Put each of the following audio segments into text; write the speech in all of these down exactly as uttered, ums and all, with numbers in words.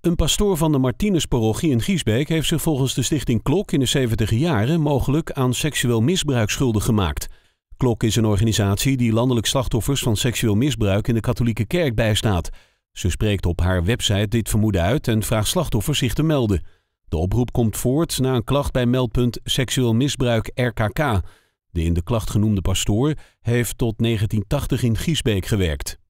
Een pastoor van de Martinusparochie in Giesbeek heeft zich volgens de stichting Klok in de zeventiger jaren mogelijk aan seksueel misbruik schuldig gemaakt. Klok is een organisatie die landelijk slachtoffers van seksueel misbruik in de katholieke kerk bijstaat. Ze spreekt op haar website dit vermoeden uit en vraagt slachtoffers zich te melden. De oproep komt voort na een klacht bij meldpunt seksueel misbruik R K K. De in de klacht genoemde pastoor heeft tot negentien tachtig in Giesbeek gewerkt.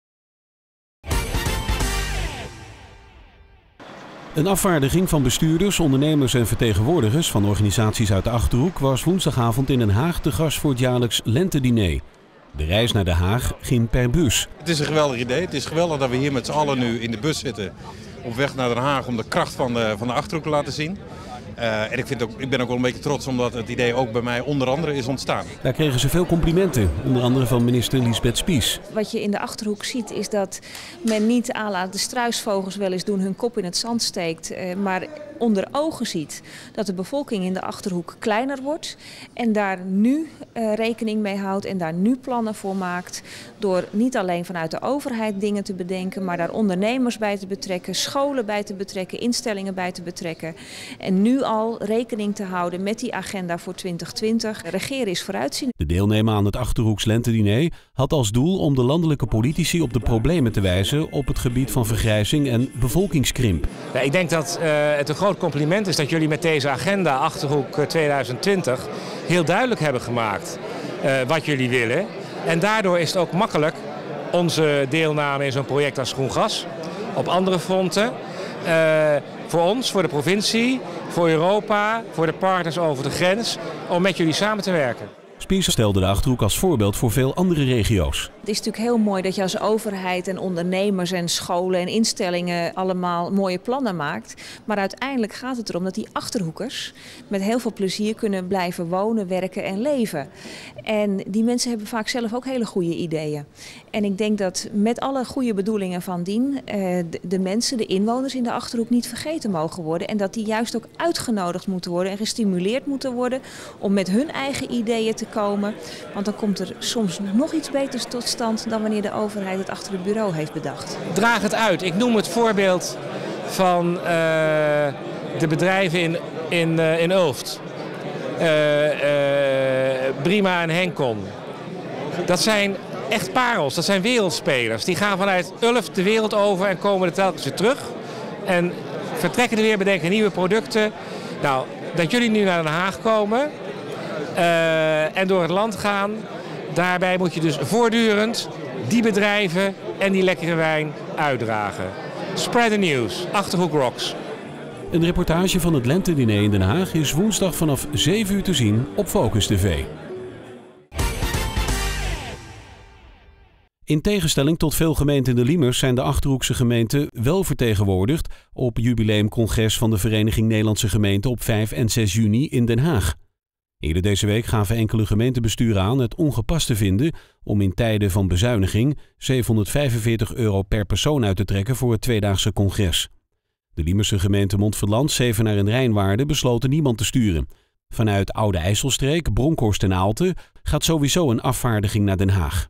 Een afvaardiging van bestuurders, ondernemers en vertegenwoordigers van organisaties uit de Achterhoek was woensdagavond in Den Haag te gast voor het jaarlijks lentediner. De reis naar Den Haag ging per bus. Het is een geweldig idee. Het is geweldig dat we hier met z'n allen nu in de bus zitten op weg naar Den Haag om de kracht van de, van de Achterhoek te laten zien. Uh, en ik, vind ook, ik ben ook wel een beetje trots omdat het idee ook bij mij onder andere is ontstaan. Daar kregen ze veel complimenten, onder andere van minister Liesbeth Spies. Wat je in de Achterhoek ziet is dat men niet à la de struisvogels wel eens doen hun kop in het zand steekt, uh, maar onder ogen ziet dat de bevolking in de Achterhoek kleiner wordt en daar nu uh, rekening mee houdt en daar nu plannen voor maakt door niet alleen vanuit de overheid dingen te bedenken, maar daar ondernemers bij te betrekken, scholen bij te betrekken, instellingen bij te betrekken en nu al rekening te houden met die agenda voor twintig twintig. Regeren is vooruitzien. De deelnemer aan het Achterhoeks lentediner had als doel om de landelijke politici op de problemen te wijzen op het gebied van vergrijzing en bevolkingskrimp. Ja, ik denk dat uh, het een groot compliment is dat jullie met deze agenda Achterhoek twintig twintig heel duidelijk hebben gemaakt uh, wat jullie willen. En daardoor is het ook makkelijk onze deelname in zo'n project als Groen Gas op andere fronten. Uh, voor ons, voor de provincie, voor Europa, voor de partners over de grens, om met jullie samen te werken. Spies stelde de Achterhoek als voorbeeld voor veel andere regio's. Het is natuurlijk heel mooi dat je als overheid en ondernemers en scholen en instellingen allemaal mooie plannen maakt. Maar uiteindelijk gaat het erom dat die Achterhoekers met heel veel plezier kunnen blijven wonen, werken en leven. En die mensen hebben vaak zelf ook hele goede ideeën. En ik denk dat met alle goede bedoelingen van dien de mensen, de inwoners in de Achterhoek niet vergeten mogen worden. En dat die juist ook uitgenodigd moeten worden en gestimuleerd moeten worden om met hun eigen ideeën te komen. Want dan komt er soms nog iets beters tot stand dan wanneer de overheid het achter het bureau heeft bedacht. Draag het uit. Ik noem het voorbeeld van uh, de bedrijven in, in, uh, in Ulft. Uh, uh, Brima en Henkon. Dat zijn echt parels, dat zijn wereldspelers. Die gaan vanuit Ulft de wereld over en komen er telkens weer terug. En vertrekken er weer, bedenken nieuwe producten. Nou, dat jullie nu naar Den Haag komen uh, en door het land gaan. Daarbij moet je dus voortdurend die bedrijven en die lekkere wijn uitdragen. Spread the news. Achterhoek rocks. Een reportage van het lentediner in Den Haag is woensdag vanaf zeven uur te zien op Focus T V. In tegenstelling tot veel gemeenten in de Liemers zijn de Achterhoekse gemeenten wel vertegenwoordigd op jubileumcongres van de Vereniging Nederlandse Gemeenten op vijf en zes juni in Den Haag. Eerder deze week gaven enkele gemeentebesturen aan het ongepast te vinden om in tijden van bezuiniging zevenhonderdvijfenveertig euro per persoon uit te trekken voor het tweedaagse congres. De Liemerse gemeente Montferland, Zevenaar en Rijnwaarden besloten niemand te sturen. Vanuit Oude IJsselstreek, Bronkhorst en Aalten gaat sowieso een afvaardiging naar Den Haag.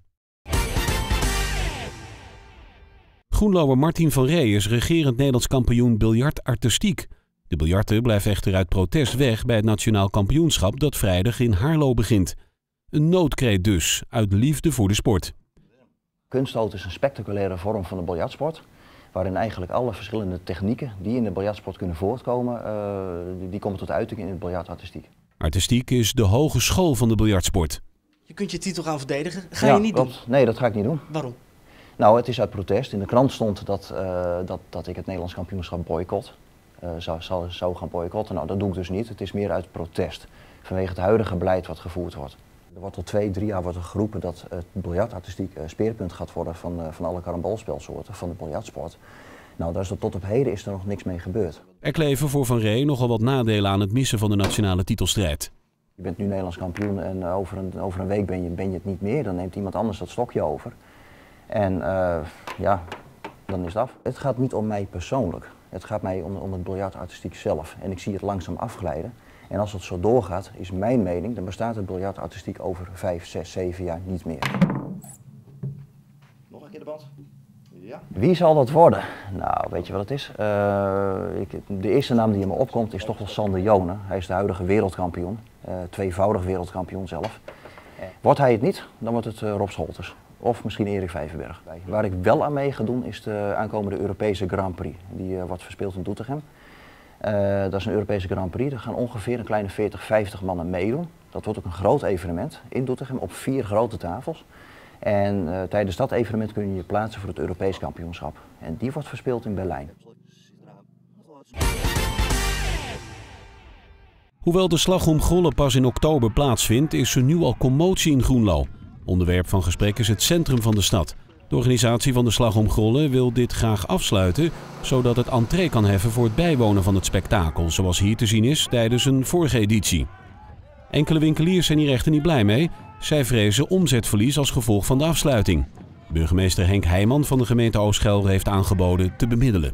Groenloer Martin van Ree is regerend Nederlands kampioen biljart artistiek. De biljarter blijft echter uit protest weg bij het nationaal kampioenschap dat vrijdag in Haarlo begint. Een noodkreet dus, uit liefde voor de sport. Kunststoot is een spectaculaire vorm van de biljartsport, waarin eigenlijk alle verschillende technieken die in de biljartsport kunnen voortkomen, uh, die, die komen tot uiting in het biljartartistiek. Artistiek is de hogeschool van de biljartsport. Je kunt je titel gaan verdedigen, ga ja, je niet klopt. doen? Nee, dat ga ik niet doen. Waarom? Nou, het is uit protest. In de krant stond dat, uh, dat, dat ik het Nederlands kampioenschap boycott. Uh, zou, zou, zou gaan boycotten. Nou, dat doe ik dus niet. Het is meer uit protest. Vanwege het huidige beleid wat gevoerd wordt. Er wordt al twee, drie jaar wordt er geroepen dat het biljartartistiek uh, speerpunt gaat worden van, uh, van alle karambolspelsoorten, van de biljartsport. Nou, daar is er tot op heden is er nog niks mee gebeurd. Er kleven voor Van Ree nogal wat nadelen aan het missen van de nationale titelstrijd. Je bent nu Nederlands kampioen en uh, over, een, over een week ben je, ben je het niet meer. Dan neemt iemand anders dat stokje over. En uh, ja, dan is het af. Het gaat niet om mij persoonlijk. Het gaat mij om, om het biljartartistiek zelf. En ik zie het langzaam afglijden. En als het zo doorgaat, is mijn mening, dan bestaat het biljartartistiek over vijf, zes, zeven jaar niet meer. Nog een keer de band. Ja. Wie zal dat worden? Nou, weet je wat het is? Uh, ik, de eerste naam die in me opkomt is toch wel Sander Jonen. Hij is de huidige wereldkampioen, uh, tweevoudig wereldkampioon zelf. Wordt hij het niet, dan wordt het uh, Rob Scholters. Of misschien Erik Vijverberg. Waar ik wel aan mee ga doen is de aankomende Europese Grand Prix. Die uh, wordt verspeeld in Doetinchem. Uh, dat is een Europese Grand Prix. Er gaan ongeveer een kleine veertig, vijftig mannen meedoen. Dat wordt ook een groot evenement in Doetinchem op vier grote tafels. En uh, tijdens dat evenement kun je je plaatsen voor het Europees kampioenschap. En die wordt verspeeld in Berlijn. Hoewel de slag om Grolle pas in oktober plaatsvindt, is er nu al commotie in Groenlo. Onderwerp van gesprek is het centrum van de stad. De organisatie van de slag om Grolle wil dit graag afsluiten, zodat het entree kan heffen voor het bijwonen van het spektakel, zoals hier te zien is tijdens een vorige editie. Enkele winkeliers zijn hier echter niet blij mee. Zij vrezen omzetverlies als gevolg van de afsluiting. Burgemeester Henk Heijman van de gemeente Oost-Gelre heeft aangeboden te bemiddelen.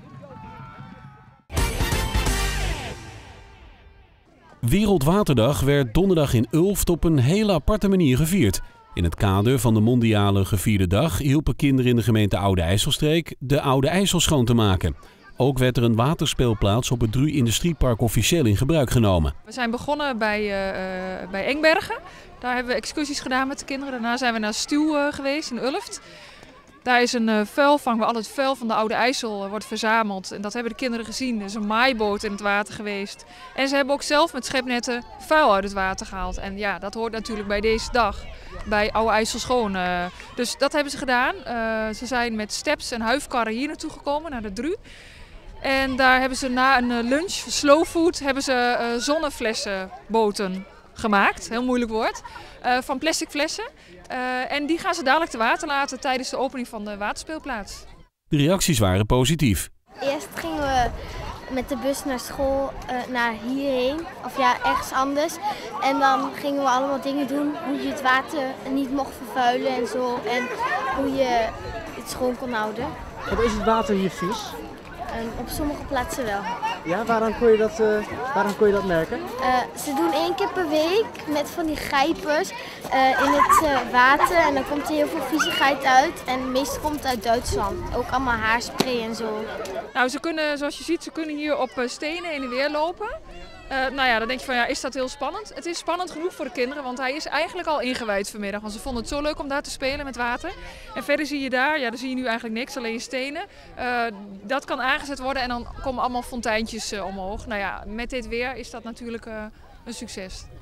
Wereldwaterdag werd donderdag in Ulft op een hele aparte manier gevierd. In het kader van de mondiale gevierde dag hielpen kinderen in de gemeente Oude IJsselstreek de Oude IJssel schoon te maken. Ook werd er een waterspeelplaats op het Dru Industriepark officieel in gebruik genomen. We zijn begonnen bij, uh, bij Engbergen. Daar hebben we excursies gedaan met de kinderen. Daarna zijn we naar Stuw uh, geweest in Ulft. Daar is een uh, vuilvang waar al het vuil van de Oude IJssel uh, wordt verzameld. En dat hebben de kinderen gezien. Er is een maaiboot in het water geweest. En ze hebben ook zelf met schepnetten vuil uit het water gehaald. En ja, dat hoort natuurlijk bij deze dag. Bij Oude IJssel schoon. Uh, dus dat hebben ze gedaan. Uh, ze zijn met steps en huifkarren hier naartoe gekomen, naar de Dru. En daar hebben ze na een lunch, slow food, hebben ze uh, zonneflessenboten gemaakt. Heel moeilijk woord. Uh, van plastic flessen. Uh, en die gaan ze dadelijk te water laten tijdens de opening van de waterspeelplaats. De reacties waren positief. Eerst gingen we met de bus naar school, uh, naar hierheen, of ja, ergens anders. En dan gingen we allemaal dingen doen, hoe je het water niet mocht vervuilen en zo. En hoe je het schoon kon houden. Wat is het water hier vies? Um, op sommige plaatsen wel. Ja, waaraan kon je dat, uh, waaraan kon je dat merken? Uh, ze doen één keer per week met van die grijpers uh, in het uh, water en dan komt er heel veel viezigheid uit. En meestal komt het uit Duitsland. Ook allemaal haarspray en zo. Nou, ze kunnen, zoals je ziet, ze kunnen hier op stenen heen en weer lopen. Uh, nou ja, dan denk je van ja, is dat heel spannend? Het is spannend genoeg voor de kinderen, want hij is eigenlijk al ingewijd vanmiddag. Want ze vonden het zo leuk om daar te spelen met water. En verder zie je daar, ja, daar zie je nu eigenlijk niks, alleen stenen. Uh, dat kan aangezet worden en dan komen allemaal fonteintjes uh, omhoog. Nou ja, met dit weer is dat natuurlijk uh, een succes.